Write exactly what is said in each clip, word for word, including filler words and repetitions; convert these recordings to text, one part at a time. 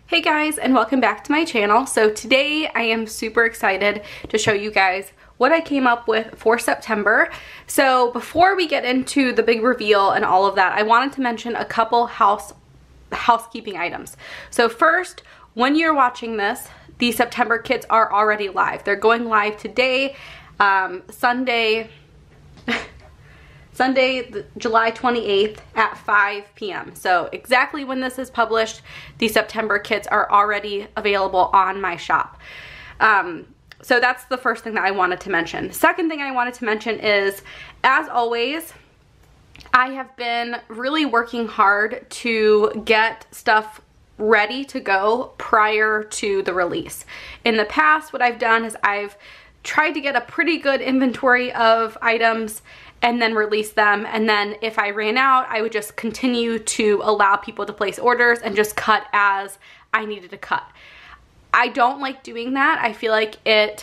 Hey guys, and welcome back to my channel. So today I am super excited to show you guys what I came up with for September. So before we get into the big reveal and all of that, I wanted to mention a couple house housekeeping items. So first, when you're watching this, the September kits are already live. They're going live today, um, Sunday, Sunday, July twenty-eighth at five p m So exactly when this is published, the September kits are already available on my shop. Um, so that's the first thing that I wanted to mention. Second thing I wanted to mention is, as always, I have been really working hard to get stuff ready to go prior to the release. In the past, what I've done is I've tried to get a pretty good inventory of items and then release them, and then if I ran out, I would just continue to allow people to place orders and just cut as I needed to cut. I don't like doing that. I feel like it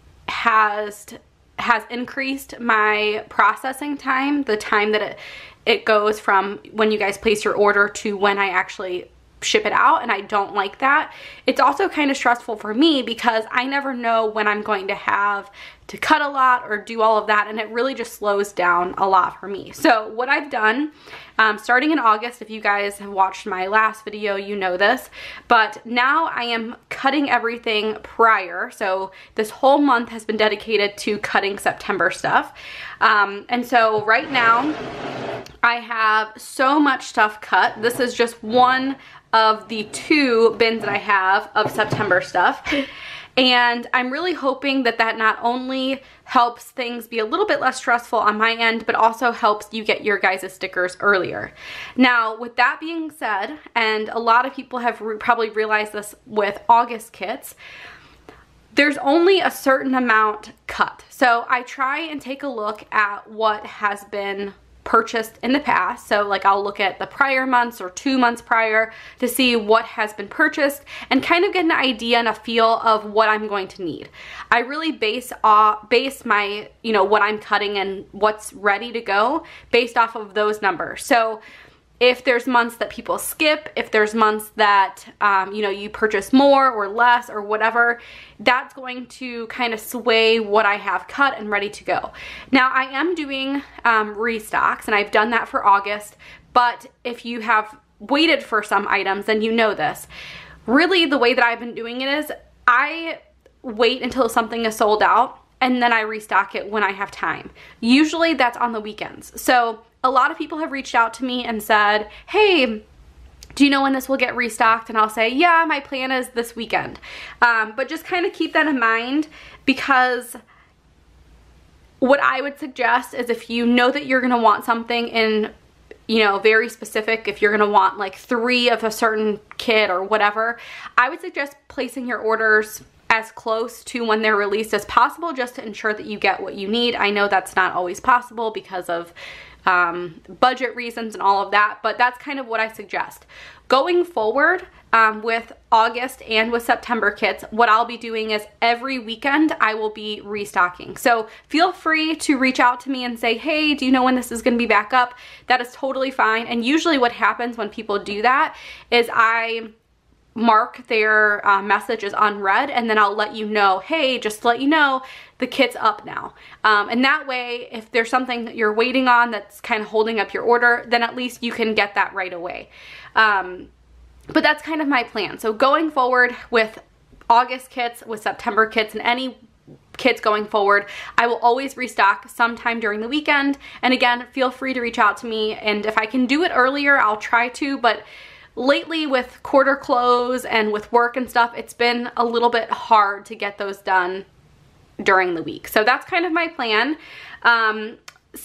has has increased my processing time, the time that it it goes from when you guys place your order to when I actually ship it out, and I don't like that. It's also kind of stressful for me because I never know when I'm going to have to cut a lot or do all of that, and it really just slows down a lot for me. So what I've done, um, starting in August, if you guys have watched my last video, you know this, but now I am cutting everything prior. So this whole month has been dedicated to cutting September stuff. Um, and so right now I have so much stuff cut. This is just one of the two bins that I have of September stuff. And I'm really hoping that that not only helps things be a little bit less stressful on my end, but also helps you get your guys' stickers earlier. Now, with that being said, and a lot of people have re probably realized this with August kits, there's only a certain amount cut. So I try and take a look at what has been purchased in the past. So like I'll look at the prior months or two months prior to see what has been purchased and kind of get an idea and a feel of what I'm going to need. I really base off base my, you know, what I'm cutting and what's ready to go based off of those numbers. So if there's months that people skip, if there's months that, um, you know, you purchase more or less or whatever, that's going to kind of sway what I have cut and ready to go. Now, I am doing um, restocks, and I've done that for August, but if you have waited for some items, then you know this. Really, the way that I've been doing it is I wait until something is sold out, and then I restock it when I have time. Usually that's on the weekends. So a lot of people have reached out to me and said, hey, do you know when this will get restocked? And I'll say, yeah, my plan is this weekend. Um, but just kind of keep that in mind, because what I would suggest is if you know that you're gonna want something in, you know, very specific, if you're gonna want like three of a certain kit or whatever, I would suggest placing your orders as close to when they're released as possible, just to ensure that you get what you need. I know that's not always possible because of um, budget reasons and all of that, but that's kind of what I suggest. Going forward um, with August and with September kits, what I'll be doing is every weekend I will be restocking. So feel free to reach out to me and say, hey, do you know when this is gonna be back up? That is totally fine. And usually what happens when people do that is I mark their uh, message as unread, and then I'll let you know, hey, just to let you know, the kit's up now. Um, and that way, if there's something that you're waiting on that's kind of holding up your order, then at least you can get that right away. Um, but that's kind of my plan. So going forward with August kits, with September kits, and any kits going forward, I will always restock sometime during the weekend. And again, feel free to reach out to me, and if I can do it earlier, I'll try to, but lately with quarter close and with work and stuff, it's been a little bit hard to get those done during the week. So that's kind of my plan. Um,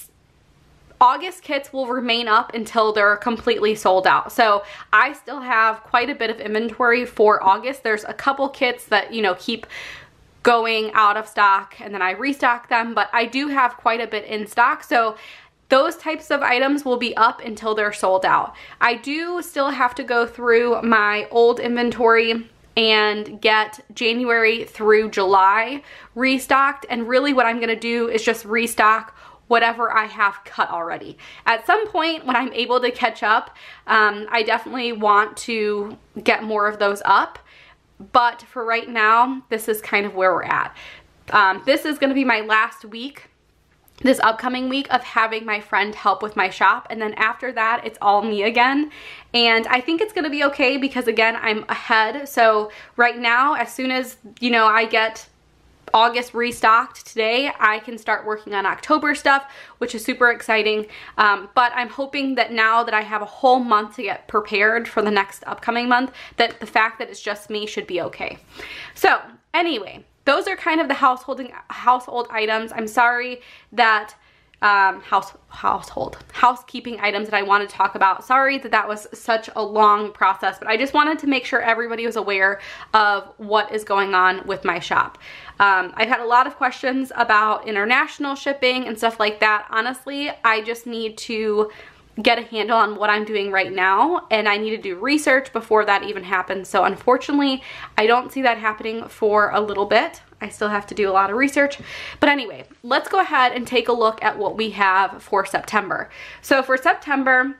August kits will remain up until they're completely sold out. So I still have quite a bit of inventory for August. There's a couple kits that, you know, keep going out of stock and then I restock them, but I do have quite a bit in stock. So those types of items will be up until they're sold out. I do still have to go through my old inventory and get January through July restocked, and really what I'm gonna do is just restock whatever I have cut already. At some point when I'm able to catch up, um, I definitely want to get more of those up. But for right now, this is kind of where we're at. Um, this is going to be my last week, this upcoming week, of having my friend help with my shop. And then after that, it's all me again. And I think it's going to be okay because, again, I'm ahead. So right now, as soon as, you know, I get August restocked today, I can start working on October stuff, which is super exciting. Um, but I'm hoping that now that I have a whole month to get prepared for the next upcoming month, that the fact that it's just me should be okay. So anyway, those are kind of the householding household items. I'm sorry that um, house household housekeeping items that I want to talk about. Sorry that that was such a long process, but I just wanted to make sure everybody was aware of what is going on with my shop. Um, I've had a lot of questions about international shipping and stuff like that. Honestly, I just need to get a handle on what I'm doing right now, and I need to do research before that even happens. So unfortunately, I don't see that happening for a little bit. I still have to do a lot of research. But anyway, let's go ahead and take a look at what we have for September. So for September,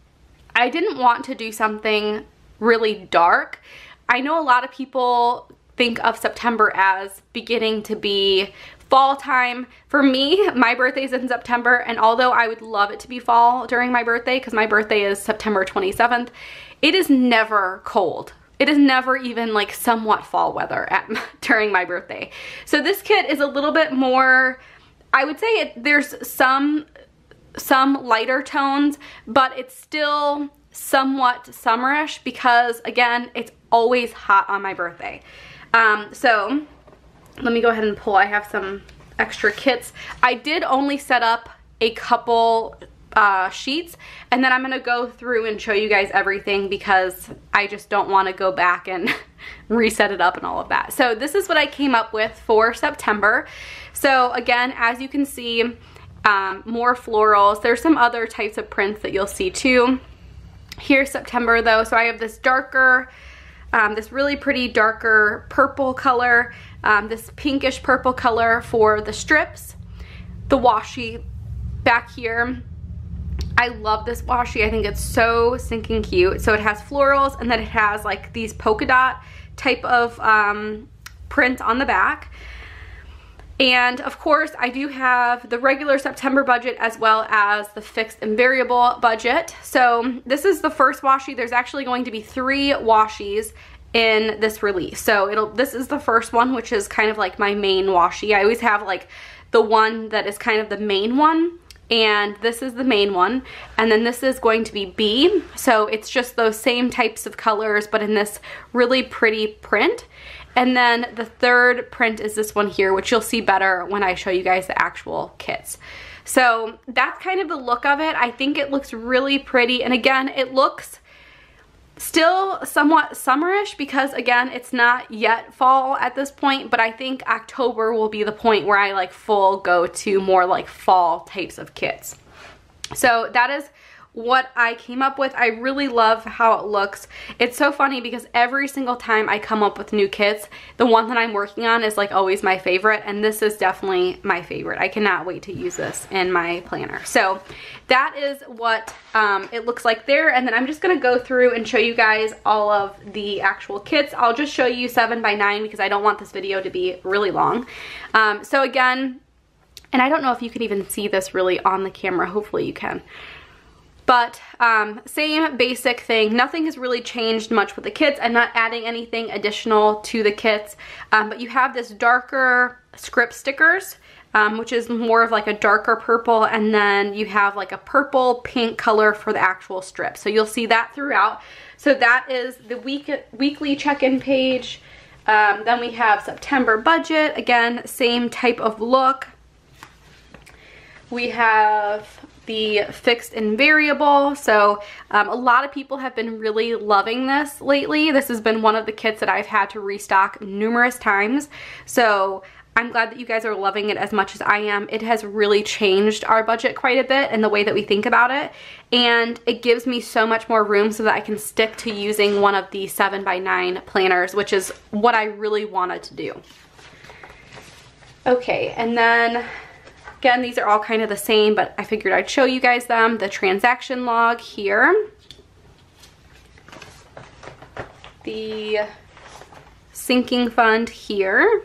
I didn't want to do something really dark. I know a lot of people think of September as beginning to be fall time. For me, my birthday's in September, and although I would love it to be fall during my birthday, because my birthday is September twenty-seventh, it is never cold. It is never even like somewhat fall weather at during my birthday. So this kit is a little bit more, I would say it, there's some some lighter tones, but it's still somewhat summerish because, again, it's always hot on my birthday. Um, so let me go ahead and pull. I have some extra kits. I did only set up a couple uh, sheets, and then I'm going to go through and show you guys everything because I just don't want to go back and reset it up and all of that. So this is what I came up with for September. So again, as you can see, um, more florals. There's some other types of prints that you'll see too. Here's September though. So I have this darker, um, this really pretty darker purple color, um, this pinkish purple color for the strips, the washi back here. I love this washi. I think it's so stinking cute. So it has florals, and then it has like these polka dot type of um, print on the back. And of course, I do have the regular September budget as well as the fixed and variable budget. So this is the first washi. There's actually going to be three washies in this release. So it'll this is the first one, which is kind of like my main washi. I always have like the one that is kind of the main one, and this is the main one, and then this is going to be B. So it's just those same types of colors, but in this really pretty print. And then the third print is this one here, which you'll see better when I show you guys the actual kits. So that's kind of the look of it. I think it looks really pretty, and again, it looks still somewhat summerish because, again, it's not yet fall at this point, but I think October will be the point where I like full go to more like fall types of kits. So that is what I came up with. I really love how it looks. It's so funny because every single time I come up with new kits, the one that I'm working on is like always my favorite, and this is definitely my favorite. I cannot wait to use this in my planner. So that is what um, it looks like there, and then I'm just gonna go through and show you guys all of the actual kits. I'll just show you seven by nine because I don't want this video to be really long. Um, so again, and I don't know if you can even see this really on the camera, hopefully you can. But um, same basic thing. Nothing has really changed much with the kits. I'm not adding anything additional to the kits. Um, but you have this darker script stickers, um, which is more of like a darker purple. And then you have like a purple pink color for the actual strip. So you'll see that throughout. So that is the week weekly check-in page. Um, then we have September budget. Again, same type of look. We have the fixed and variable. So um, a lot of people have been really loving this lately. This has been one of the kits that I've had to restock numerous times. So I'm glad that you guys are loving it as much as I am. It has really changed our budget quite a bit and the way that we think about it. And it gives me so much more room so that I can stick to using one of the seven by nine planners, which is what I really wanted to do. Okay, and then Again, these are all kind of the same, but I figured I'd show you guys them. The transaction log here. The sinking fund here.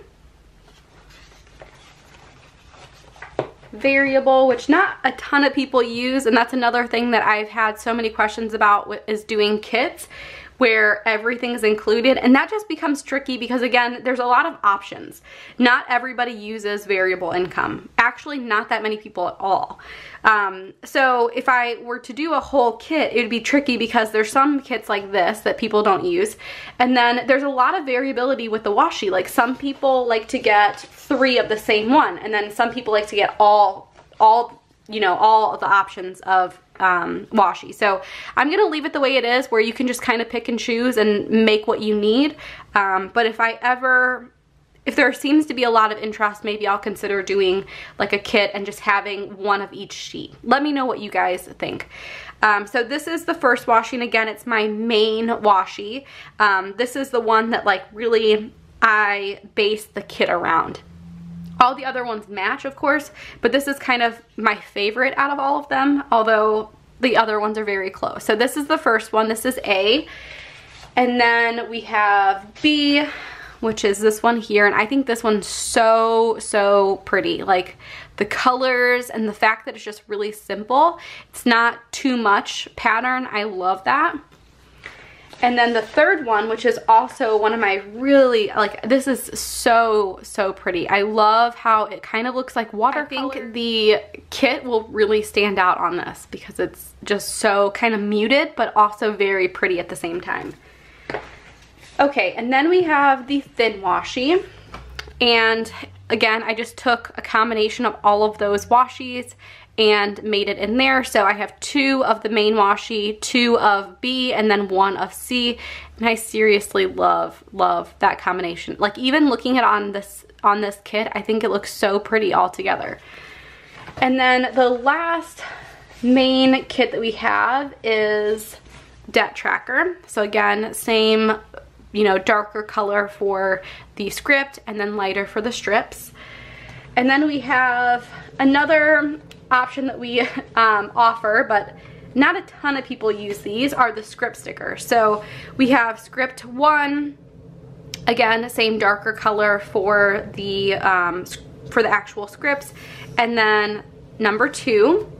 Variable, which not a ton of people use, and that's another thing that I've had so many questions about, is doing kits where everything's included, and that just becomes tricky because, again, there's a lot of options. Not everybody uses variable income. Actually, not that many people at all. Um, so if I were to do a whole kit, it would be tricky because there's some kits like this that people don't use, and then there's a lot of variability with the washi. Like, some people like to get three of the same one, and then some people like to get all, all, you know, all of the options of um, washi. So I'm gonna leave it the way it is, where you can just kind of pick and choose and make what you need. Um, but if I ever, if there seems to be a lot of interest, maybe I'll consider doing like a kit and just having one of each sheet. Let me know what you guys think. Um, so this is the first washi, and again, it's my main washi. Um, this is the one that like really I base the kit around. All the other ones match, of course, but this is kind of my favorite out of all of them, although the other ones are very close. So this is the first one. This is A. And then we have B, which is this one here. And I think this one's so, so pretty. Like, the colors and the fact that it's just really simple. It's not too much pattern. I love that. And then the third one, which is also one of my really, like, this is so, so pretty. I love how it kind of looks like watercolor. I think the kit will really stand out on this because it's just so kind of muted, but also very pretty at the same time. Okay, and then we have the thin washi. And again, I just took a combination of all of those washis and made it in there. So I have two of the main washi, two of B, and then one of C. And I seriously love, love that combination. Like, even looking at on this on this kit, I think it looks so pretty all together. And then the last main kit that we have is Debt Tracker. So again, same, you know, darker color for the script and then lighter for the strips. And then we have another option that we um, offer, but not a ton of people use these, are the script stickers. So we have script one, again, same darker color for the um, for the actual scripts, and then number two,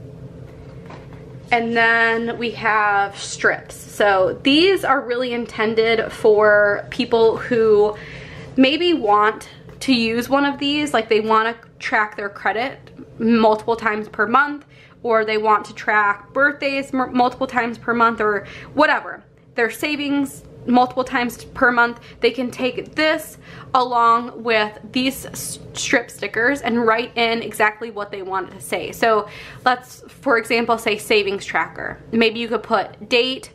and then we have strips. So these are really intended for people who maybe want to use one of these, like they want to track their credit multiple times per month, or they want to track birthdays multiple times per month, or whatever, their savings multiple times per month. They can take this along with these strip stickers and write in exactly what they want it to say. So let's, for example, say savings tracker. Maybe you could put date,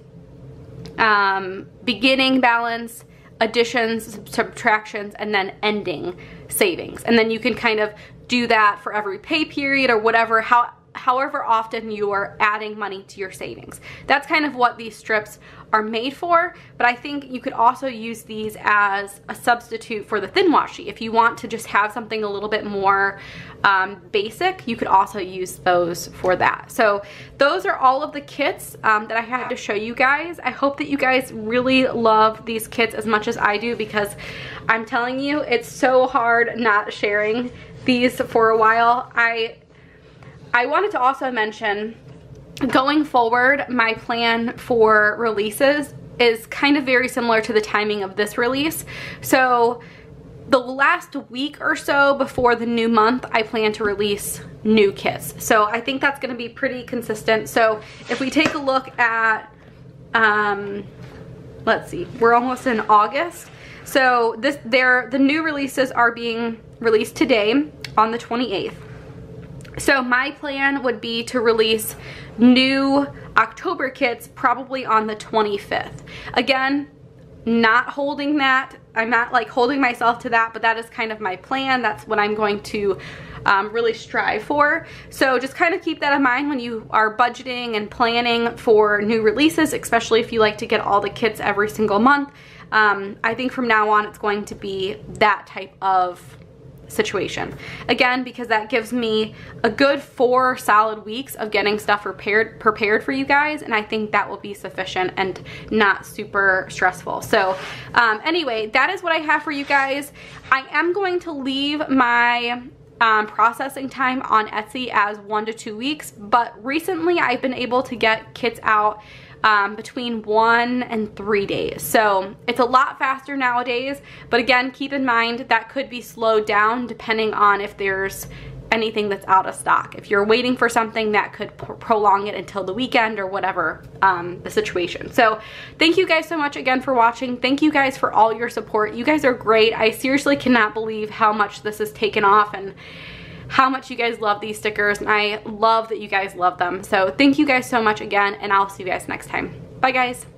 um, beginning balance, additions, subtractions, and then ending savings. And then you can kind of do that for every pay period or whatever, how, however often you are adding money to your savings. That's kind of what these strips are made for, but I think you could also use these as a substitute for the thin washi. If you want to just have something a little bit more um, basic, you could also use those for that. So those are all of the kits um, that I had to show you guys. I hope that you guys really love these kits as much as I do, because I'm telling you, it's so hard not sharing these for a while. I I wanted to also mention, going forward, my plan for releases is kind of very similar to the timing of this release. So the last week or so before the new month, I plan to release new kits. So I think that's going to be pretty consistent. So if we take a look at, um, let's see, we're almost in August. So this, there, the new releases are being released today on the twenty-eighth. So my plan would be to release new October kits probably on the twenty-fifth. Again, not holding that, I'm not like holding myself to that, but that is kind of my plan. That's what I'm going to um, really strive for. So just kind of keep that in mind when you are budgeting and planning for new releases, especially if you like to get all the kits every single month. Um, I think from now on it's going to be that type of situation. Again, because that gives me a good four solid weeks of getting stuff prepared prepared for you guys, and I think that will be sufficient and not super stressful. So um, anyway, that is what I have for you guys. I am going to leave my Um, processing time on Etsy as one to two weeks, but recently I've been able to get kits out um, between one and three days. So it's a lot faster nowadays, but again, keep in mind that could be slowed down depending on if there's anything that's out of stock. If you're waiting for something, that could pr prolong it until the weekend or whatever um, the situation. So thank you guys so much again for watching. Thank you guys for all your support. You guys are great. I seriously cannot believe how much this has taken off and how much you guys love these stickers, and I love that you guys love them. So thank you guys so much again, and I'll see you guys next time. Bye guys.